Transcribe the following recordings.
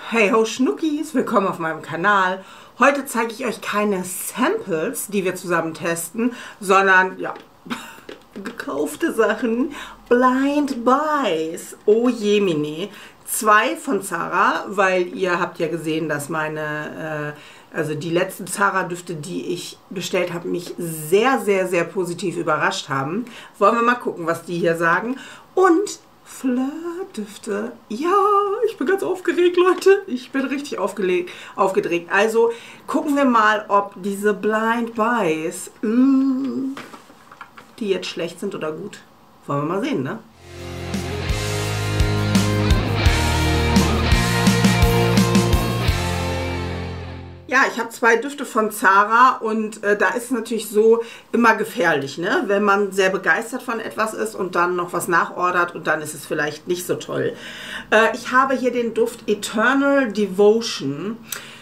Hey ho Schnuckis, willkommen auf meinem Kanal. Heute zeige ich euch keine Samples, die wir zusammen testen, sondern ja, gekaufte Sachen, Blind Buys. Oh jemine. 2 von Zara, weil ihr habt ja gesehen, dass meine, also die letzten Zara-Düfte, die ich bestellt habe, mich sehr, sehr, sehr positiv überrascht haben. Wollen wir mal gucken, was die hier sagen. Und Fleur-Düfte. Ja, ich bin ganz aufgeregt, Leute. Ich bin richtig aufgedreht. Also gucken wir mal, ob diese Blind Buys, die jetzt schlecht sind oder gut. Wollen wir mal sehen, ne? Ja, ich habe 2 Düfte von Zara und da ist es natürlich so immer gefährlich, ne? Wenn man sehr begeistert von etwas ist und dann noch was nachordert und dann ist es vielleicht nicht so toll. Ich habe hier den Duft Eternal Devotion.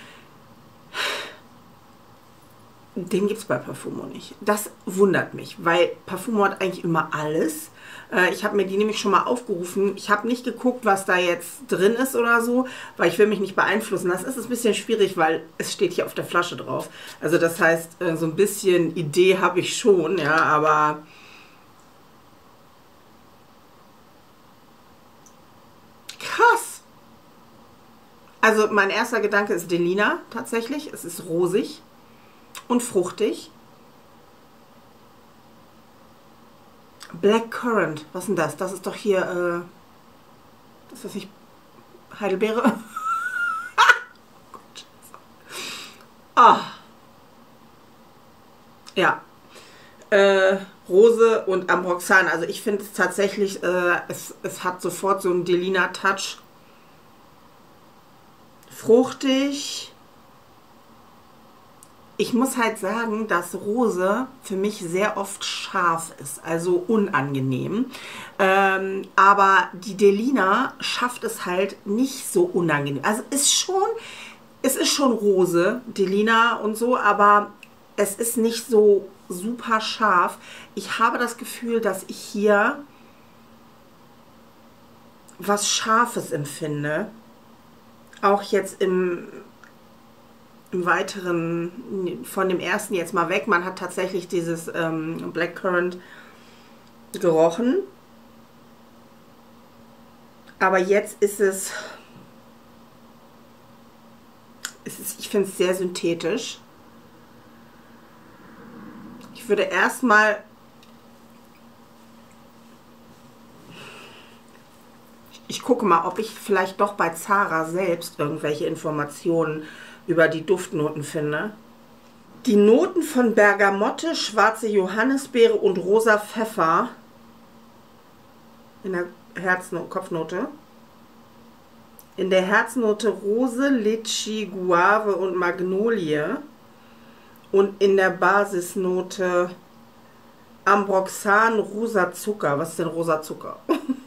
Den gibt es bei Parfumo nicht. Das wundert mich, weil Parfumo hat eigentlich immer alles. Ich habe mir die nämlich schon mal aufgerufen. Ich habe nicht geguckt, was da jetzt drin ist oder so, weil ich will mich nicht beeinflussen. Das ist ein bisschen schwierig, weil es steht hier auf der Flasche drauf. Also das heißt, so ein bisschen Idee habe ich schon, ja, aber krass. Also mein erster Gedanke ist Delina tatsächlich. Es ist rosig und fruchtig. Blackcurrant, was ist denn das? Das ist doch hier, ist das nicht Heidelbeere? Ah. Ja. Rose und Ambroxan. Also ich finde es tatsächlich, es hat sofort so einen Delina-Touch. Fruchtig. Ich muss halt sagen, dass Rose für mich sehr oft scharf ist, also unangenehm. Aber die Delina schafft es halt nicht so unangenehm. Also es ist schon Rose, Delina und so, aber es ist nicht so super scharf. Ich habe das Gefühl, dass ich hier was Scharfes empfinde. Auch jetzt im Weiteren, von dem ersten jetzt mal weg. Man hat tatsächlich dieses Blackcurrant gerochen. Aber jetzt ist es ich finde es sehr synthetisch. Ich würde erstmal ich gucke mal, ob ich vielleicht doch bei Zara selbst irgendwelche Informationen über die Duftnoten finde. Die Noten von Bergamotte, schwarze Johannisbeere und rosa Pfeffer in der Kopfnote. In der Herznote Rose, Litschi, Guave und Magnolie. Und in der Basisnote Ambroxan, rosa Zucker. Was ist denn rosa Zucker?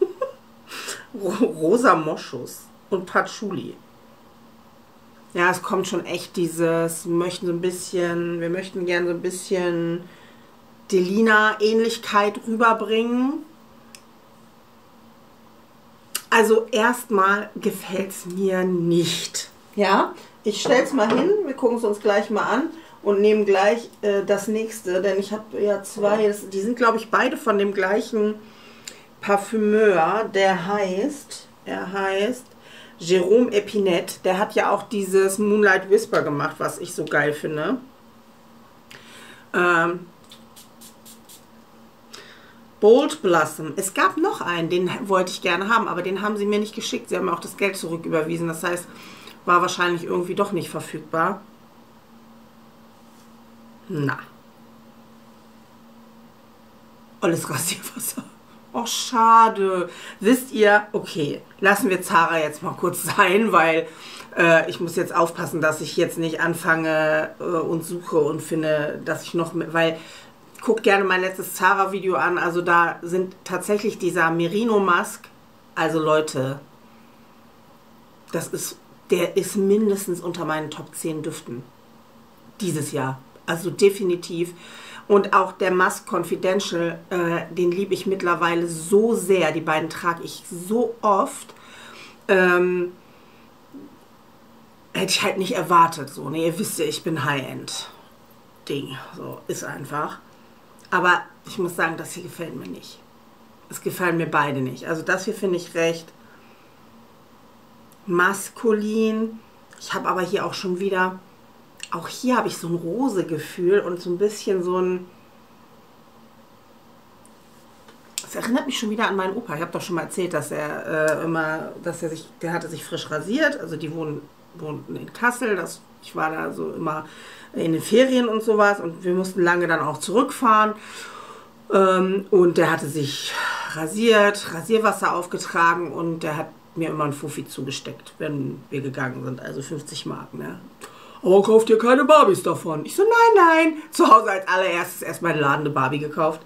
Rosa Moschus und Patchouli. Ja, es kommt schon echt dieses, wir möchten gerne so ein bisschen Delina-Ähnlichkeit rüberbringen. Also erstmal gefällt es mir nicht. Ja, ich stelle es mal hin, wir gucken es uns gleich mal an und nehmen gleich das nächste, denn ich habe ja 2, die sind glaube ich beide von dem gleichen Parfümeur, der heißt Jérôme Epinette, der hat ja auch dieses Moonlight Whisper gemacht, was ich so geil finde. Bold Blossom. Es gab noch einen, den wollte ich gerne haben, aber den haben sie mir nicht geschickt. Sie haben mir auch das Geld zurücküberwiesen. Das heißt, war wahrscheinlich irgendwie doch nicht verfügbar. Na. Alles Rasierwasser. Oh, schade. Wisst ihr, okay, lassen wir Zara jetzt mal kurz sein, weil ich muss jetzt aufpassen, dass ich jetzt nicht anfange und suche und finde, dass ich noch, weil, guckt gerne mein letztes Zara-Video an, also da sind tatsächlich dieser Merino Musk, also Leute, der ist mindestens unter meinen Top 10 Düften dieses Jahr, also definitiv. Und auch der Musk Confidential, den liebe ich mittlerweile so sehr. Die beiden trage ich so oft. hätte ich halt nicht erwartet. So, ne, ihr wisst ja, ich bin High-End-Ding. So, ist einfach. Aber ich muss sagen, das hier gefällt mir nicht. Es gefallen mir beide nicht. Also das hier finde ich recht maskulin. Ich habe aber hier auch schon wieder, auch hier habe ich so ein Rose-Gefühl und so ein bisschen so ein, es erinnert mich schon wieder an meinen Opa. Ich habe doch schon mal erzählt, dass er der hatte sich frisch rasiert. Also die wohnten in Kassel. Ich war da so immer in den Ferien und sowas und wir mussten lange dann auch zurückfahren. Und der hatte sich rasiert, Rasierwasser aufgetragen und der hat mir immer ein Fuffi zugesteckt, wenn wir gegangen sind, also 50 Mark, ne? Aber kauft ihr keine Barbies davon? Ich so, nein. Zu Hause als allererstes erstmal in den Laden eine Barbie gekauft.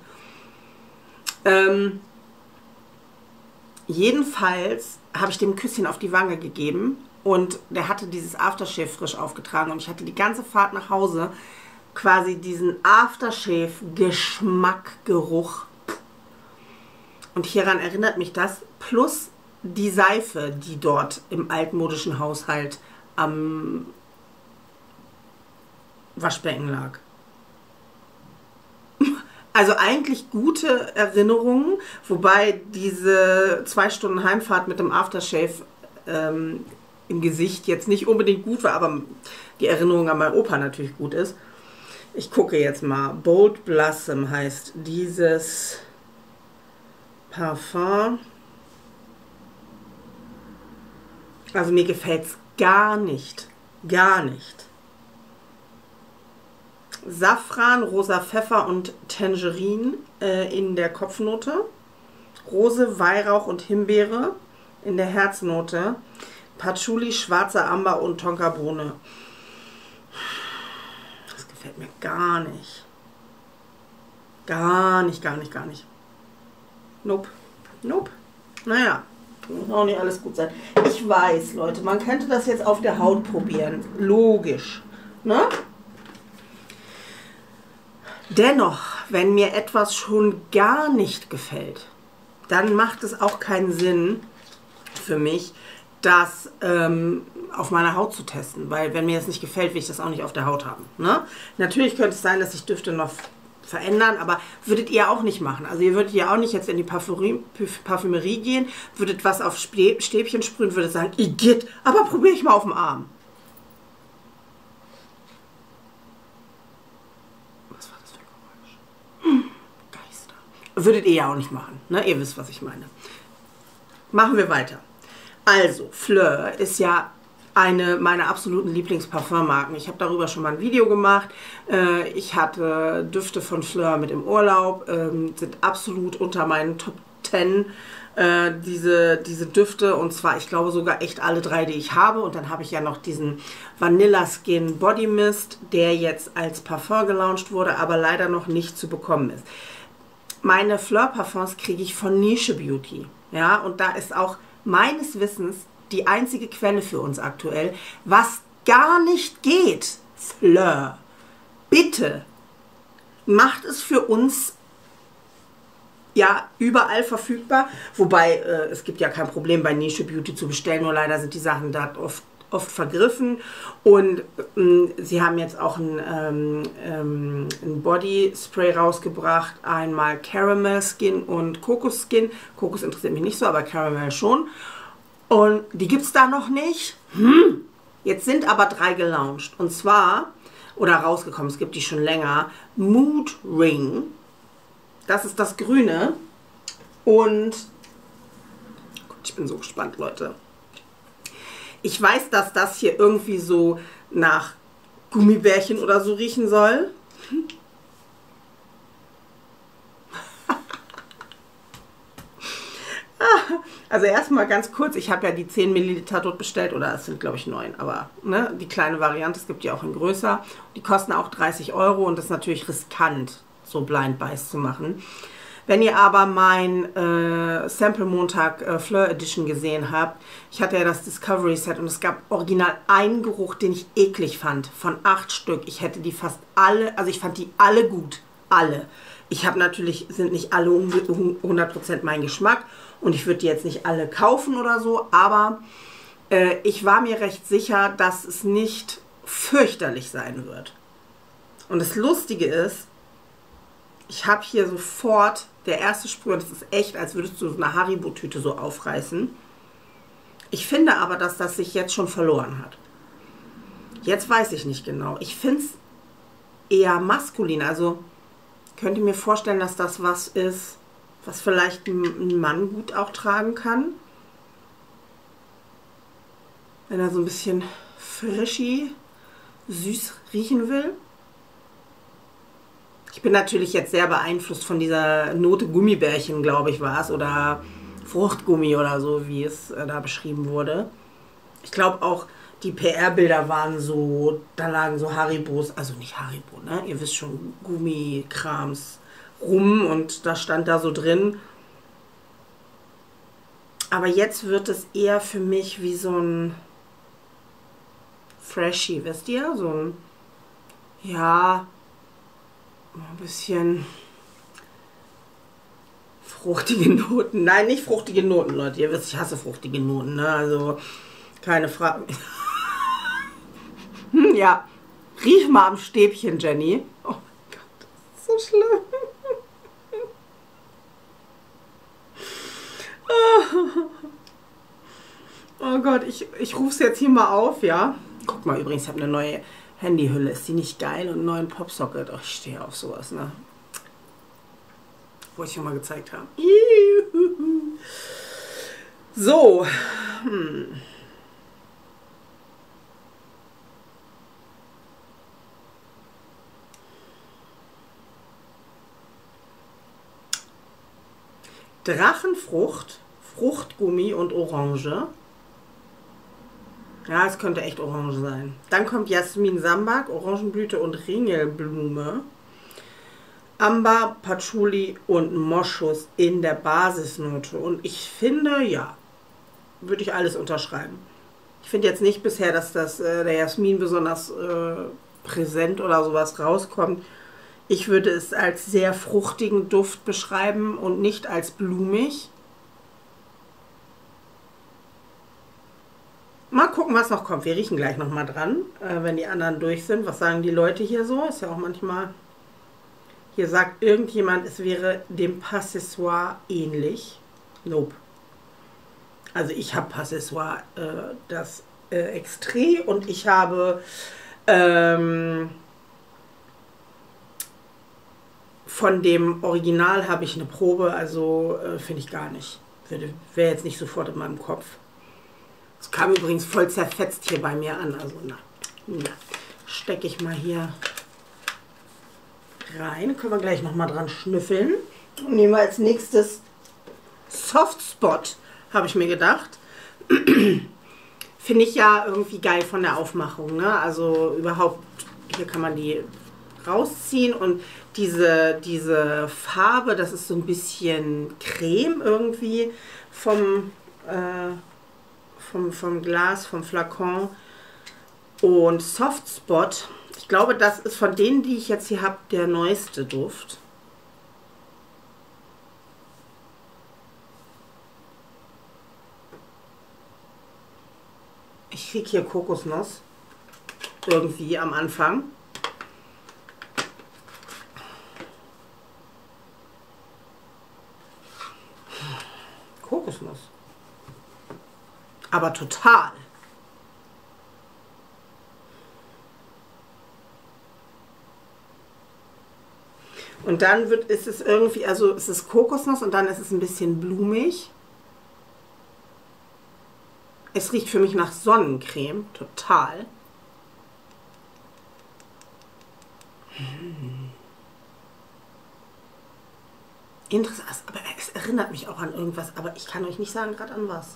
Jedenfalls habe ich dem ein Küsschen auf die Wange gegeben und der hatte dieses Aftershave frisch aufgetragen und ich hatte die ganze Fahrt nach Hause quasi diesen Aftershave-Geschmack, Geruch. Und hieran erinnert mich das, plus die Seife, die dort im altmodischen Haushalt am Waschbecken lag. Also eigentlich gute Erinnerungen, wobei diese 2 Stunden Heimfahrt mit dem Aftershave im Gesicht jetzt nicht unbedingt gut war, aber die Erinnerung an meinen Opa natürlich gut ist. Ich gucke jetzt mal. Bold Blossom heißt dieses Parfum. Also mir gefällt es gar nicht. Gar nicht. Safran, rosa Pfeffer und Tangerine in der Kopfnote. Rose, Weihrauch und Himbeere in der Herznote. Patchouli, schwarzer Amber und Tonkabohne. Das gefällt mir gar nicht. Gar nicht. Nope. Naja, muss auch nicht alles gut sein. Ich weiß, Leute, man könnte das jetzt auf der Haut probieren. Logisch. Ne? Dennoch, wenn mir etwas schon gar nicht gefällt, dann macht es auch keinen Sinn für mich, das auf meiner Haut zu testen. Weil wenn mir das nicht gefällt, will ich das auch nicht auf der Haut haben. Ne? Natürlich könnte es sein, dass sich Düfte noch verändern, aber würdet ihr auch nicht machen. Also ihr würdet ja auch nicht jetzt in die Parfümerie gehen, würdet was auf Stäbchen sprühen, würdet sagen, Igitt, aber probiere ich mal auf dem Arm. Was war das für ein Geräusch? Geister. Würdet ihr ja auch nicht machen, ne? Ihr wisst, was ich meine. Machen wir weiter. Also, Fleur ist ja eine meiner absoluten Lieblingsparfummarken. Ich habe darüber schon mal ein Video gemacht. Ich hatte Düfte von Fleur mit im Urlaub, sind absolut unter meinen Top 10 diese Düfte, und zwar, ich glaube sogar echt alle 3, die ich habe. Und dann habe ich ja noch diesen Vanilla Skin Body Mist, der jetzt als Parfum gelauncht wurde, aber leider noch nicht zu bekommen ist. Meine Fleur Parfums kriege ich von Niche Beauty. Ja, und da ist auch meines Wissens die einzige Quelle für uns aktuell, was gar nicht geht. Fleur, bitte, macht es für uns ja überall verfügbar, wobei es gibt ja kein Problem bei Niche Beauty zu bestellen, nur leider sind die Sachen da oft vergriffen, und sie haben jetzt auch ein Body Spray rausgebracht, einmal Caramel Skin und Kokos Skin. Kokos interessiert mich nicht so, aber Caramel schon. Und die gibt es da noch nicht. Jetzt sind aber 3 gelauncht. Und zwar, oder rausgekommen, es gibt die schon länger, Mood Ring. Das ist das Grüne. Und ich bin so gespannt, Leute. Ich weiß, dass das hier irgendwie so nach Gummibärchen oder so riechen soll. Also erstmal ganz kurz, ich habe ja die 10 Milliliter dort bestellt, oder es sind glaube ich 9, aber ne, die kleine Variante, es gibt die auch in größer. Die kosten auch 30 € und das ist natürlich riskant, so Blind Buys zu machen. Wenn ihr aber mein Sample Montag Fleur Edition gesehen habt, ich hatte ja das Discovery Set und es gab original einen Geruch, den ich eklig fand, von 8 Stück. Ich hätte die fast alle, also ich fand die alle gut, alle. Ich habe natürlich, sind nicht alle 100% mein Geschmack und ich würde die jetzt nicht alle kaufen oder so, aber Ich war mir recht sicher, dass es nicht fürchterlich sein wird. Und das Lustige ist, ich habe hier sofort, der erste Sprüh, und das ist echt, als würdest du so eine Haribo-Tüte so aufreißen. Ich finde aber, dass das sich jetzt schon verloren hat. Jetzt weiß ich nicht genau. Ich finde es eher maskulin. Also könnte mir vorstellen, dass das was ist, was vielleicht ein Mann gut auch tragen kann. Wenn er so ein bisschen frischi, süß riechen will. Ich bin natürlich jetzt sehr beeinflusst von dieser Note Gummibärchen, glaube ich, war es. Oder Fruchtgummi oder so, wie es da beschrieben wurde. Ich glaube auch, die PR-Bilder waren so, da lagen so Haribos, also nicht Haribo, ne? Ihr wisst schon, Gummikrams rum und da stand da so drin. Aber jetzt wird es eher für mich wie so ein Freshie, wisst ihr? So ein, ja, ein bisschen fruchtige Noten. Nein, nicht fruchtige Noten, Leute. Ihr wisst, ich hasse fruchtige Noten, ne? Also, keine Frage. Ja, riech mal am Stäbchen, Jenny. Oh mein Gott, das ist so schlimm. Oh Gott, ich rufe es jetzt hier mal auf, ja? Guck mal, übrigens, ich habe eine neue Handyhülle. Ist die nicht geil? Und einen neuen Popsocket. Oh, ich stehe auf sowas, ne? Wollte ich schon mal gezeigt haben. So. Drachenfrucht, Fruchtgummi und Orange. Ja, es könnte echt Orange sein. Dann kommt Jasmin Sambak, Orangenblüte und Ringelblume. Amber, Patchouli und Moschus in der Basisnote. Und ich finde, ja, würde ich alles unterschreiben. Ich finde jetzt nicht bisher, dass der Jasmin besonders präsent oder sowas rauskommt. Ich würde es als sehr fruchtigen Duft beschreiben und nicht als blumig. Mal gucken, was noch kommt. Wir riechen gleich nochmal dran, wenn die anderen durch sind. Was sagen die Leute hier so? Ist ja auch manchmal... Hier sagt irgendjemand, es wäre dem Passessoir ähnlich. Nope. Also ich habe Passessoir, das Extrait, und ich habe von dem Original habe ich eine Probe, also finde ich gar nicht. Wäre jetzt nicht sofort in meinem Kopf. Es kam übrigens voll zerfetzt hier bei mir an. Also na stecke ich mal hier rein. Können wir gleich nochmal dran schnüffeln. Und nehmen wir als nächstes Soft Spot, habe ich mir gedacht. Finde ich ja irgendwie geil von der Aufmachung, ne? Also überhaupt, hier kann man die rausziehen und diese Farbe, das ist so ein bisschen Creme irgendwie vom Glas, vom Flakon. Und Soft Spot, ich glaube, das ist von denen, die ich jetzt hier habe, der neueste Duft. Ich kriege hier Kokosnuss irgendwie am Anfang. Kokosnuss. Aber total. Und dann ist es irgendwie, also es ist Kokosnuss und dann ist es ein bisschen blumig. Es riecht für mich nach Sonnencreme, total. Interessant, aber es erinnert mich auch an irgendwas, aber ich kann euch nicht sagen, gerade an was.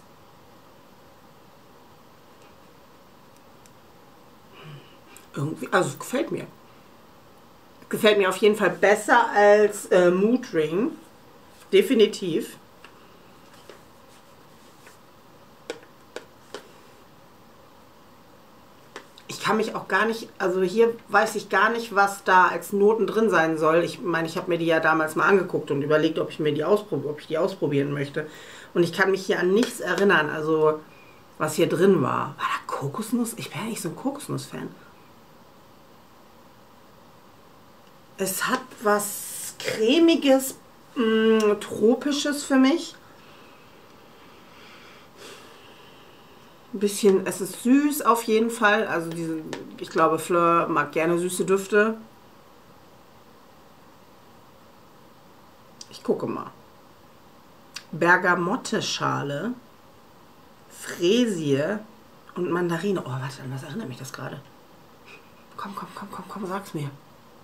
Irgendwie, also es gefällt mir. Gefällt mir auf jeden Fall besser als Mood Ring. Definitiv. Ich kann mich auch gar nicht, also hier weiß ich gar nicht, was da als Noten drin sein soll. Ich meine, ich habe mir die ja damals mal angeguckt und überlegt, ob ich die ausprobieren möchte. Und ich kann mich hier an nichts erinnern. Also was hier drin war. War da Kokosnuss? Ich bin ja nicht so ein Kokosnuss-Fan. Es hat was Cremiges, Tropisches für mich. Ein bisschen, es ist süß auf jeden Fall. Also ich glaube, Fleur mag gerne süße Düfte. Ich gucke mal. Bergamotte-Schale, Fräsie und Mandarine. Oh, warte, an was erinnert mich das gerade? Komm, sag's mir.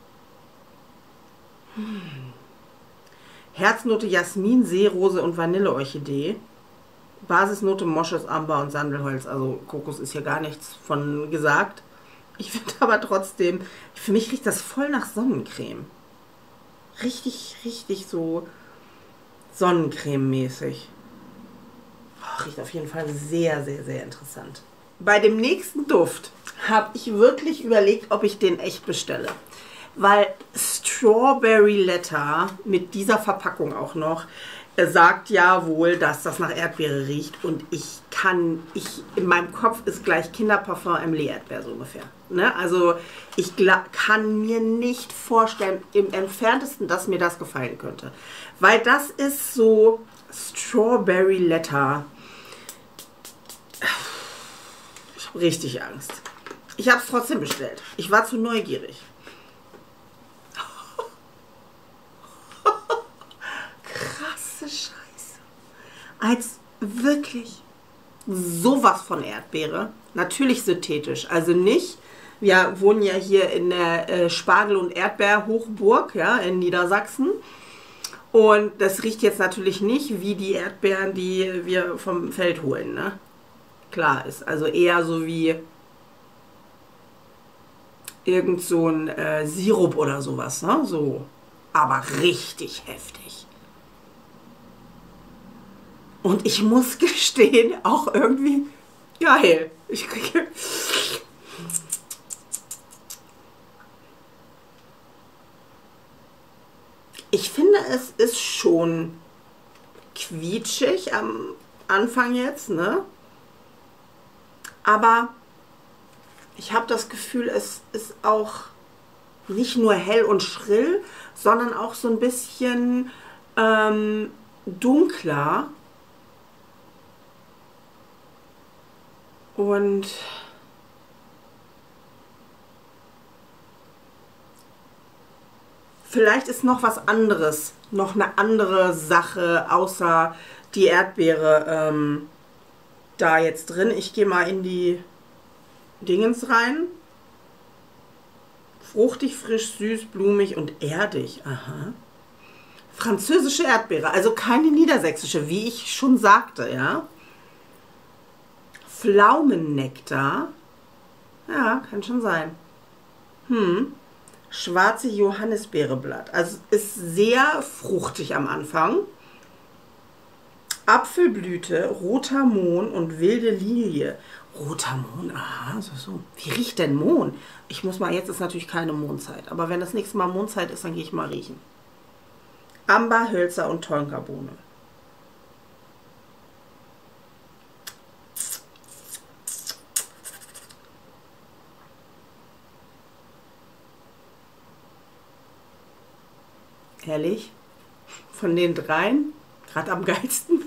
Herznote Jasmin, Seerose und Vanilleorchidee. Basisnote Moschus, Amber und Sandelholz. Also Kokos ist hier gar nichts von gesagt. Ich finde aber trotzdem, für mich riecht das voll nach Sonnencreme. Richtig so Sonnencreme-mäßig. Oh, riecht auf jeden Fall sehr interessant. Bei dem nächsten Duft habe ich wirklich überlegt, ob ich den echt bestelle. Weil Strawberry Letter mit dieser Verpackung auch noch sagt ja wohl, dass das nach Erdbeere riecht. Und in meinem Kopf ist gleich Kinderparfum Emily Erdbeer so ungefähr. Ne? Also ich kann mir nicht vorstellen, im Entferntesten, dass mir das gefallen könnte. Weil das ist so Strawberry Letter. Ich habe richtig Angst. Ich habe es trotzdem bestellt. Ich war zu neugierig. Krasse Scheiße. Als wirklich sowas von Erdbeere. Natürlich synthetisch. Also nicht, wir wohnen ja hier in der Spargel- und Erdbeerhochburg, ja, in Niedersachsen. Und das riecht jetzt natürlich nicht wie die Erdbeeren, die wir vom Feld holen, ne? Klar, ist also eher so wie irgend so ein Sirup oder sowas, ne? So. Aber richtig heftig. Und ich muss gestehen, auch irgendwie geil. Ich finde, es ist schon quietschig am Anfang jetzt, ne? Aber ich habe das Gefühl, es ist auch nicht nur hell und schrill, sondern auch so ein bisschen dunkler. Und vielleicht ist noch was anderes, noch eine andere Sache, außer die Erdbeere da jetzt drin. Ich gehe mal in die Dingens rein. Fruchtig, frisch, süß, blumig und erdig. Aha. Französische Erdbeere, also keine niedersächsische, wie ich schon sagte, ja. Pflaumennektar. Ja, kann schon sein. Schwarze Johannisbeereblatt. Also ist sehr fruchtig am Anfang. Apfelblüte, roter Mohn und wilde Lilie. Roter Mohn, aha, so. Wie riecht denn Mohn? Ich muss mal, jetzt ist natürlich keine Mondzeit, aber wenn das nächste Mal Mondzeit ist, dann gehe ich mal riechen. Amber, Hölzer und Tonkabohne. Ehrlich? Von den dreien? Gerade am geilsten?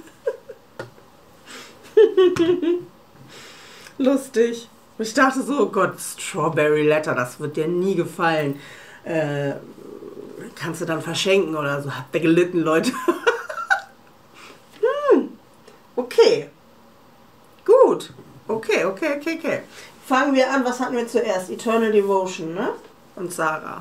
Lustig. Ich dachte so, oh Gott, Strawberry Letter, das wird dir nie gefallen. Kannst du dann verschenken oder so. Habt ihr gelitten, Leute? Okay. Gut. Okay. Fangen wir an. Was hatten wir zuerst? Eternal Devotion, ne? Und Sarah.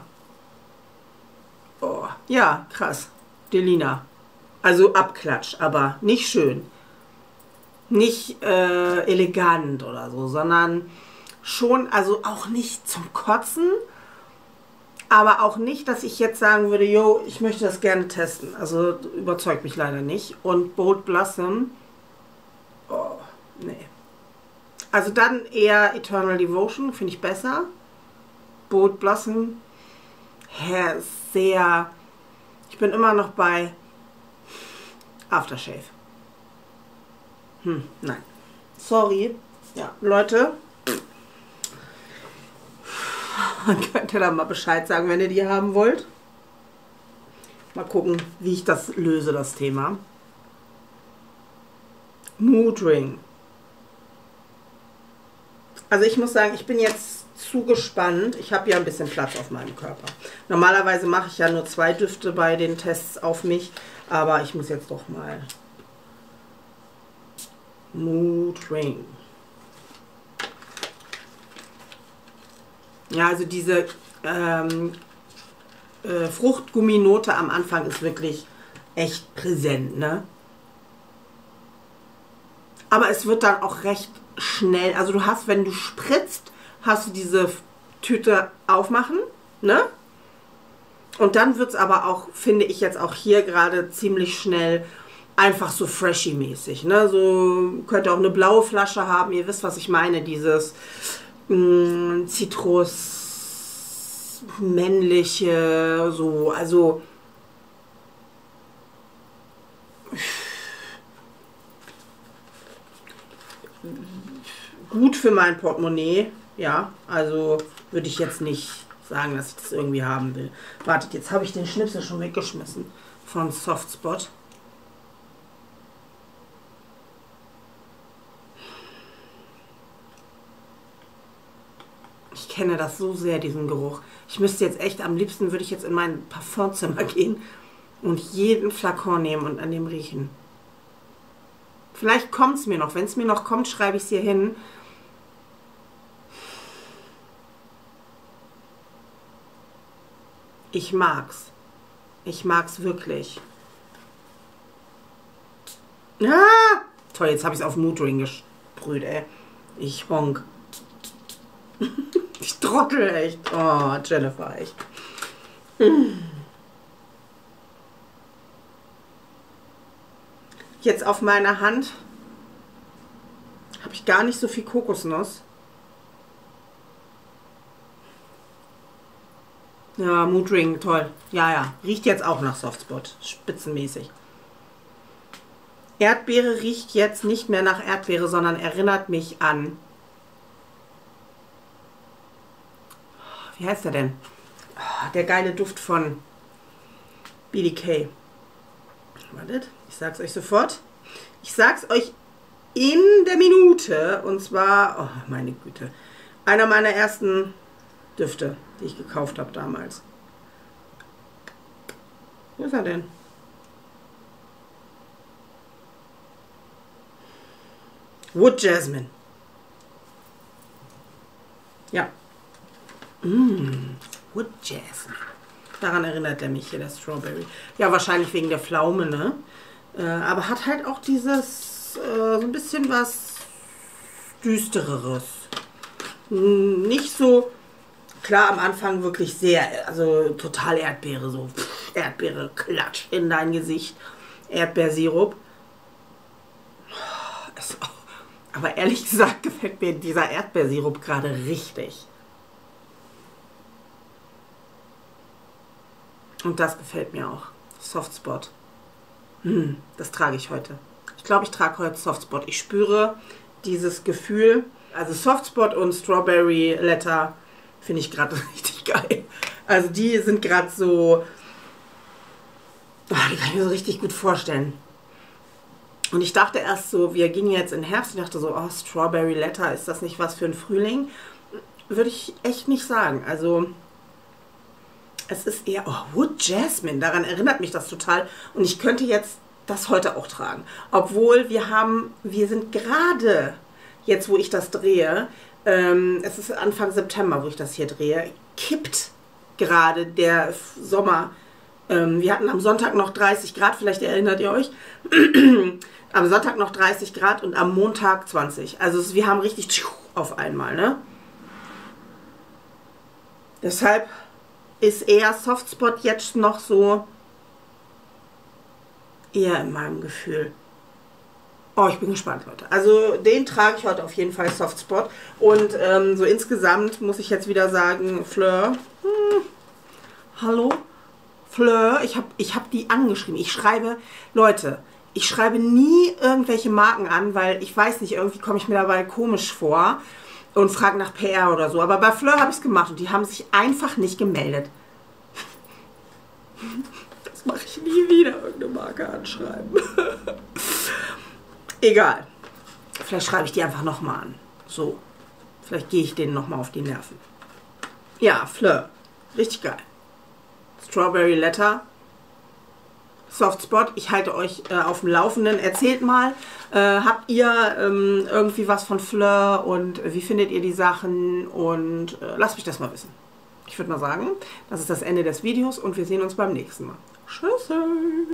Oh, ja, krass. Delina. Also Abklatsch, aber nicht schön. Nicht elegant oder so, sondern schon, also auch nicht zum Kotzen, aber auch nicht, dass ich jetzt sagen würde, yo, ich möchte das gerne testen. Also überzeugt mich leider nicht. Und Bold Blossom, oh, nee. Also dann eher Eternal Devotion, finde ich besser. Bold Blossom, sehr, ich bin immer noch bei Aftershave. Nein. Sorry. Ja, Leute, könnt ihr da mal Bescheid sagen, wenn ihr die haben wollt. Mal gucken, wie ich das löse, das Thema. Mood Ring. Also ich muss sagen, ich bin jetzt zu gespannt. Ich habe ja ein bisschen Platz auf meinem Körper. Normalerweise mache ich ja nur 2 Düfte bei den Tests auf mich, aber ich muss jetzt doch mal. Mood Ring. Ja, also diese Fruchtgumminote am Anfang ist wirklich echt präsent, ne? Aber es wird dann auch recht schnell, also du hast, wenn du spritzt, hast du diese Tüte aufmachen, ne? Und dann wird es aber auch, finde ich jetzt auch hier gerade ziemlich schnell einfach so freshy-mäßig, ne? So könnt ihr auch eine blaue Flasche haben, ihr wisst, was ich meine, dieses Zitrus, männliche, so, also gut für mein Portemonnaie, ja, also würde ich jetzt nicht sagen, dass ich das irgendwie haben will. Wartet, jetzt habe ich den Schnipsel schon weggeschmissen von Softspot. Ich kenne das so sehr, diesen Geruch. Ich müsste jetzt echt, am liebsten würde ich jetzt in mein Parfumzimmer gehen und jeden Flakon nehmen und an dem riechen. Vielleicht kommt es mir noch. Wenn es mir noch kommt, schreibe ich es hier hin. Ich mag's. Ich mag's wirklich. Ah! Toll, jetzt habe ich es auf Mood Ring gesprüht, ey. Ich honk. Ich trottel echt. Oh, Jennifer, echt. Jetzt auf meiner Hand habe ich gar nicht so viel Kokosnuss. Ja, Mood Ring, toll. Ja, ja. Riecht jetzt auch nach Softspot. Spitzenmäßig. Erdbeere riecht jetzt nicht mehr nach Erdbeere, sondern erinnert mich an... Wie heißt der denn? Oh, der geile Duft von BDK. Wartet, ich sag's euch sofort. Ich sag's euch in der Minute. Und zwar, oh meine Güte, einer meiner ersten Düfte, die ich gekauft habe damals. Wo ist er denn? Wood Jasmine. Ja. Wood Jasmine. Daran erinnert er mich hier, der Strawberry. Ja, wahrscheinlich wegen der Pflaume, ne? Aber hat halt auch dieses, so ein bisschen was Düstereres. Nicht so, klar, am Anfang wirklich sehr, also total Erdbeere, so Erdbeere, klatsch in dein Gesicht. Erdbeersirup. Aber ehrlich gesagt gefällt mir dieser Erdbeersirup gerade richtig. Und das gefällt mir auch. Softspot. Das trage ich heute. Ich glaube, ich trage heute Softspot. Ich spüre dieses Gefühl. Also Softspot und Strawberry Letter finde ich gerade richtig geil. Also die sind gerade so... Oh, die kann ich mir so richtig gut vorstellen. Und ich dachte erst so, wir gingen jetzt in den Herbst und dachte so, oh, Strawberry Letter, ist das nicht was für ein Frühling? Würde ich echt nicht sagen. Also... Es ist eher, oh, Wood Jasmine, daran erinnert mich das total. Und ich könnte jetzt das heute auch tragen. Obwohl wir sind gerade, jetzt wo ich das drehe, es ist Anfang September, wo ich das hier drehe, kippt gerade der Sommer. Wir hatten am Sonntag noch 30 Grad, vielleicht erinnert ihr euch. Am Sonntag noch 30 Grad und am Montag 20. Also wir haben richtig auf einmal, ne? Deshalb... ist eher Softspot jetzt noch so eher in meinem Gefühl. Oh, ich bin gespannt, Leute. Also den trage ich heute auf jeden Fall, Softspot. Und so insgesamt muss ich jetzt wieder sagen, Fleur. Hallo? Fleur, ich hab die angeschrieben. Ich schreibe, Leute, ich schreibe nie irgendwelche Marken an, weil ich weiß nicht, irgendwie komme ich mir dabei komisch vor und frage nach PR oder so. Aber bei Fleur habe ich es gemacht und die haben sich einfach nicht gemeldet. Das mache ich nie wieder, irgendeine Marke anschreiben. Egal. Vielleicht schreibe ich die einfach nochmal an. So. Vielleicht gehe ich denen nochmal auf die Nerven. Ja, Fleur. Richtig geil. Strawberry Letter. Softspot. Ich halte euch auf dem Laufenden. Erzählt mal, habt ihr irgendwie was von Fleur und wie findet ihr die Sachen? Und lasst mich das mal wissen. Ich würde mal sagen, das ist das Ende des Videos und wir sehen uns beim nächsten Mal. Tschüss!